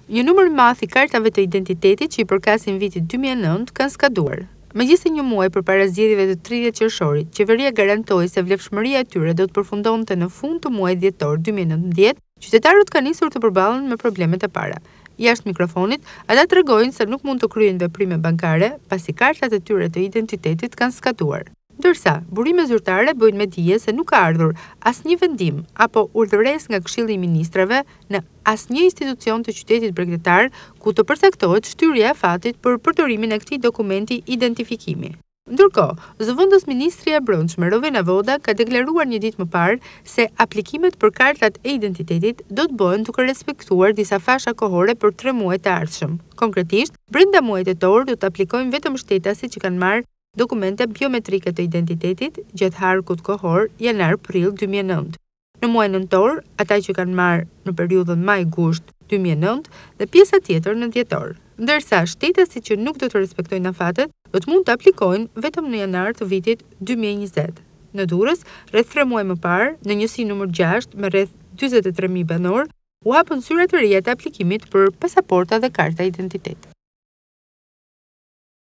Një numër i madh i kartave të identitetit që i përkasin vitit 2009 kanë skaduar. Megjithëse një muaj përpara zgjedhjeve të 30 qershorit, qeveria garantoi se vlefshmëria e tyre do të përfundonte në fund të muajit dhjetor 2019, qytetarët kanë nisur të përballen me problemet e para. Jashtë mikrofonit, ata tregojnë se nuk mund të kryejnë veprime bankare pasi kartat e tyre të identitetit kanë skaduar. Ndërsa, burime zyrtare bëjnë me dije se nuk ka ardhur asnjë vendim apo urdhëresë nga Këshilli i Ministrave në asnjë institucion të qytetit bregdetar ku të përcaktohet shtyrja e fatit për përdorimin e këtij dokumenti identifikimi. Ndërkohë, zëvendës ministri e Brendshme Rovena Voda ka deklaruar një ditë më parë se aplikimet për kartat e identitetit do të bëhen duke respektuar disa fasha kohore për 3 muajt e ardhshëm. Konkretisht, brenda muajit tetor do të aplikojnë vetëm shtetasit që kanë marrë dokumente biometrike të identitetit gjatë harkut kohor janar-prill 2009. Në muajin nëntor, ata që kanë marrë në periudhën maj-gusht 2009 dhe pjesa tjetër në dhjetor. Ndërsa shtetasit që nuk do të respektojnë afatet do të mund të aplikojnë vetëm në janar të vitit 2020. Në Durrës, rreth 3 muaj më parë, në njësi numër 6 me rreth 43.000 banor, u hapën syra të reja të aplikimit për pasaporta dhe karta identiteti.